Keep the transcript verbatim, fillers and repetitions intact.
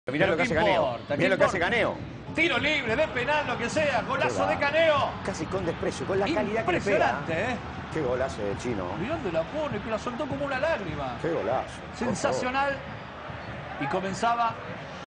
Mirá lo que hace Caneo. Mirá lo que hace Caneo. Tiro libre, de penal, lo que sea. Golazo de Caneo. Casi con desprecio, con la calidad que le pega. Impresionante, ¿eh? Qué golazo de Chino. Mirá dónde la pone, que la soltó como una lágrima. Qué golazo. Sensacional. Y comenzaba